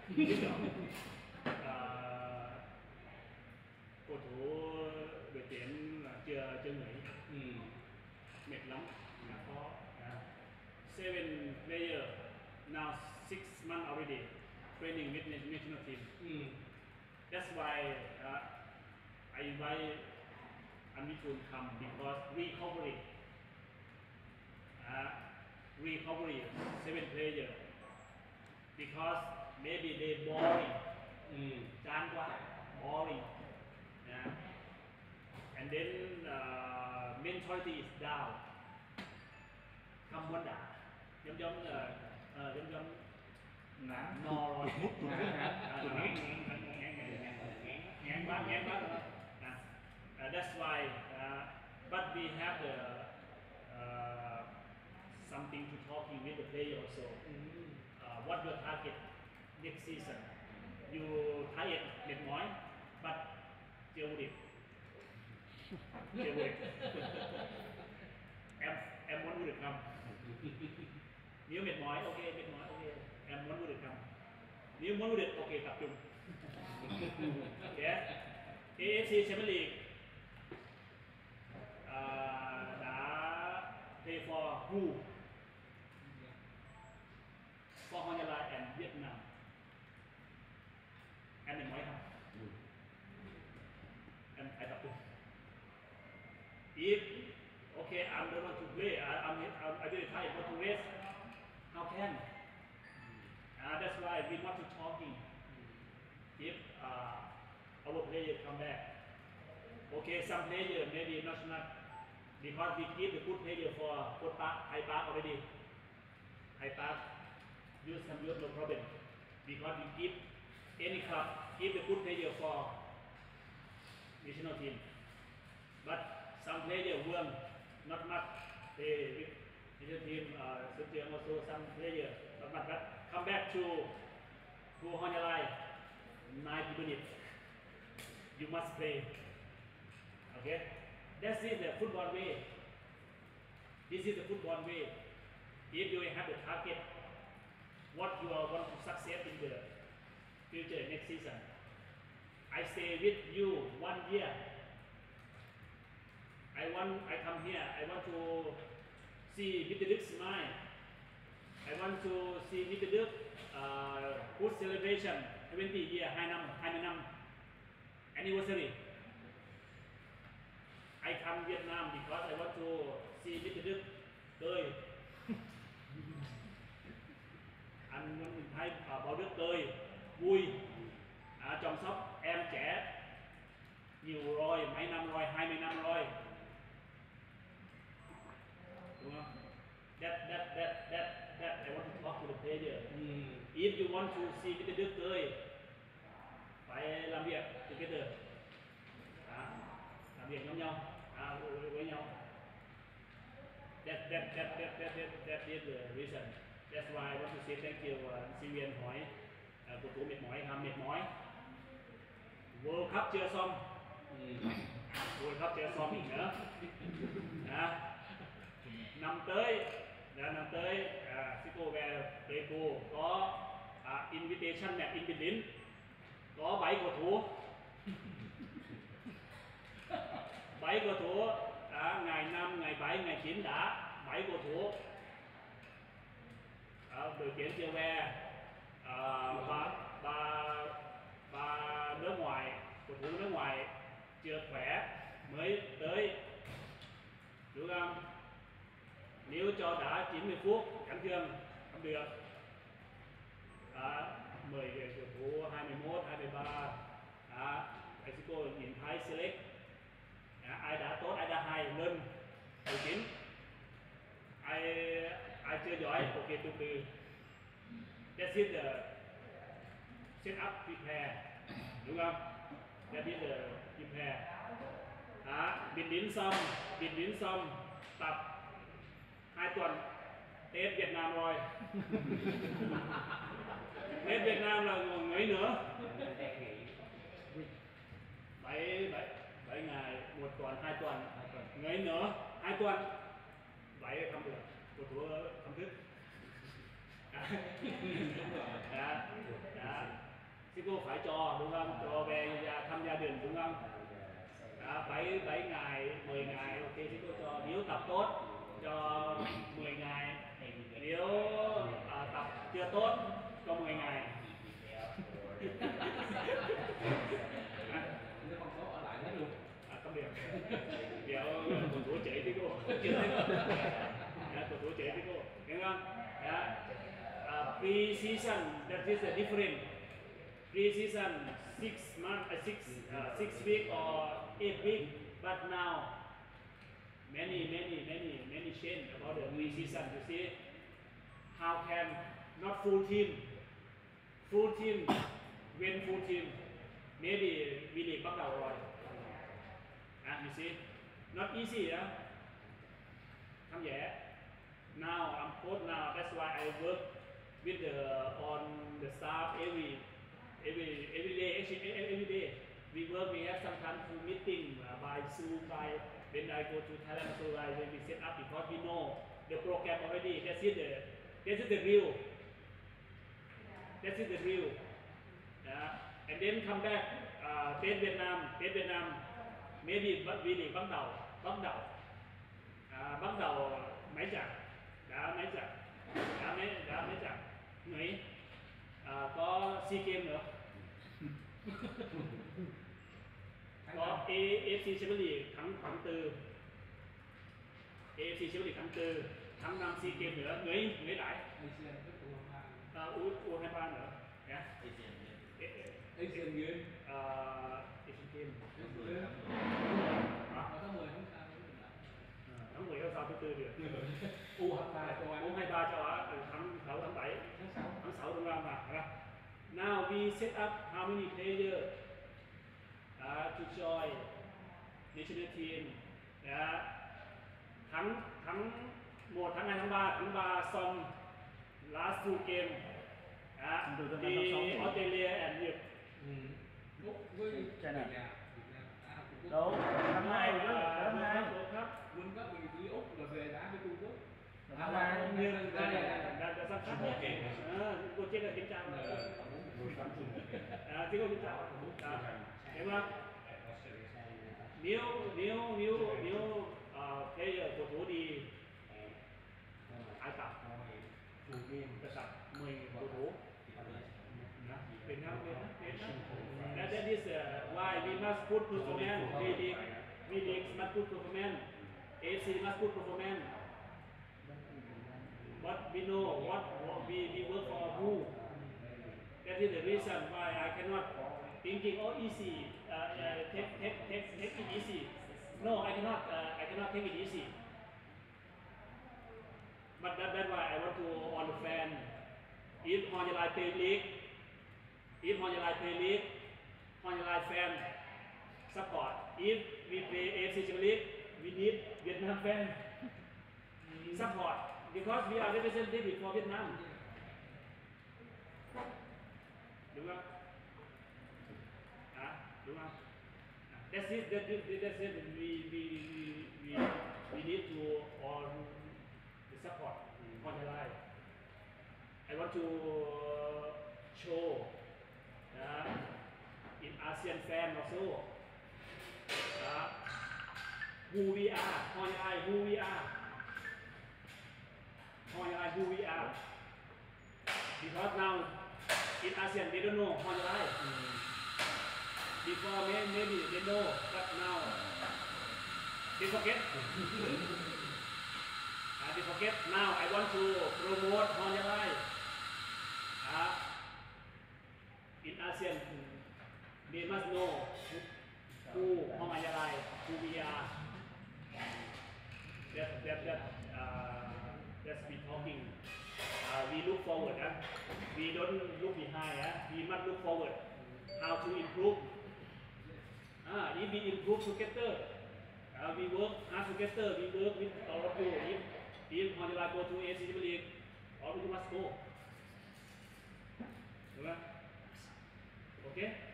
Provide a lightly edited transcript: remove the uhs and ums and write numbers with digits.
Biết rồi. Cầu thủ đội tuyển là chưa nghỉ, mệt lắm, khó. 7 player now 6 months already training with national team. That's why I invite Amitun come because recovery 7 player because maybe they boring, chán quá, boring, and then mentality is down, không muốn đá, giống no rồi, ngán quá. That's why, but we have something to talking with the player also. What your target next season? You tired, mệt mỏi, but chưa vô địch. Em muốn vô địch không? Nếu mệt mỏi, ok, em muốn vô địch không? Nếu muốn vô địch, ok, tập trung. Yeah. AFC Champions League đã play for who? For Hoa Lai and Vietnam. Em mệt mỏi không? Em phải tập trung. If okay, I don't want to play. I really tired. Want to rest? How can? That's why we want to talking. If our player come back, okay, some player maybe not because we give the good player for good park, high park already. High park, use no problem. Because we give any club give the good player for national team, but some player won not much. They national team also some player not much, but come back to Hoa Lai 90 minutes. You must play. Okay, that's it. The football way. This is the football way. If you have the target, what you want to succeed in the future next season, I stay with you 1 year. I come here. I want to see Mr. Duke smile. I want to see Mr. Duke good celebration 20 year 20 năm anniversary. I come Vietnam because I want to see Mr. Duke tươi. Anh muốn nhìn thấy Bảo Đức tươi, vui, chăm sóc em trẻ nhiều rồi, mấy năm rồi, 20 năm rồi, đúng không? That I want to talk to the player. If you want to see Mr. Đức tươi, phải làm việc together, làm việc với nhau. That is the reason. That's why I want to say thank you. Sinh viên hỏi cầu thủ mệt mỏi không? Mệt mỏi. World Cup chưa xong. World Cup chưa xong nữa. Năm tới Sico về Pleiku có invitation match in Berlin, có 7 cầu thủ. 7 cầu thủ, ngày 5, ngày 7, ngày 9 đã 7 cầu thủ. Đội tuyển chưa về, và nước ngoài, cầu thủ nước ngoài chưa khỏe mới tới, đúng không? Nếu cho đá 90 phút chấn thương không được. 10 cầu thủ 21, 23, Mexico nhìn thấy select. Ai đã tốt, ai đã hay lên đội tuyển. Ai chưa giỏi, ok từ từ. That's it, the set up prepare, đúng không? That is the prepare. Biệt đến xong tập 2 tuần Tết Việt Nam rồi. Tết Việt Nam là mấy nữa? 7 ngày, 1 tuần, 2 tuần, mấy nữa? 2 tuần. 7 không được, cầu thủ không thức. Sico phải cho đúng không? Cho về thăm gia đình đúng không? 7 ngày, 10 ngày, ok Sico cho. Nếu tập tốt cho 10 ngày, nếu tập chưa tốt cho 10 ngày. Không tốt ở lại hết luôn. Không được. Giờ cầu thủ trẻ Sico, chưa thấy cầu thủ trẻ Sico, hiểu không? Pre-season that is different. Pre-season 6 months, 6 week or 8 week, but now many change about the pre-season. You see, how can not full team, when full team, maybe V-League bắt đầu rồi. You see, not easy, không dễ. Now I'm coach now. That's why I work with on the staff every day. Actually, every day we work. We have sometimes meeting by Zoom. By when I go to Thailand, so when we set up because we know the program already. That's the real. That is the real. And then come back. Tết Việt Nam. Maybe V-League bắt đầu mấy trận, mấy trận nghỉ. Có SEA Games nữa. Có AFC Champions League tháng 4, AFC Champions League tháng 4, tháng 5 SEA Games nữa, nghỉ lại. U23 nữa. Asian Game. Asian Games. Tháng 10 sau thứ tư được. U23 châu Á từ tháng 7, tháng 6 đúng không ạ? Now we set up how many players to join national team. Tháng 1, tháng 2, tháng 3 xong last 2 game. Australia and Nhật. Đâu, tháng 2 chứ, tháng 2. Quân Cấp đi Úc rồi về đá với Trung Quốc. Tháng 2 như đã sắp xếp nhé. Cô chết là kiểm tra. Chứ cô kiểm tra. Hiểu không? Nếu player cầu thủ đi Ai Cập, tập 10 cầu thủ. Việt Nam. That is why we must put performance. V-League must put performance. AFC must put performance. What we know, what we work for who. That is the reason why I cannot thinking easy. Take it easy. No, I cannot take it easy. But that's why I want to on the fan. If Hoàng Gia Lai play league, Hoàng Gia Lai fan support. If we play AFC Champions League, we need Vietnam fan support because we are representative for Vietnam. Đúng không? Đúng không? That's it. We need to on the support Hoàng Gia Lai. I want to show in ASEAN fan also who we are, Hoàng Gia Lai, who we are. Hoàng Gia Lai, who we are. Because now in ASEAN they don't know Hoàng Gia Lai. Before maybe they know, but now they forget. They forget. Now I want to promote Hoàng Gia Lai. In ASEAN, they must know who Hoàng Gia Lai, who we are. That's we talking. We look forward. We don't look behind. We must look forward. How to improve? If we improve together, we work hard together. We work with all of you. If Hoàng Gia Lai go to AFC Champions League, all of you must go. Okay?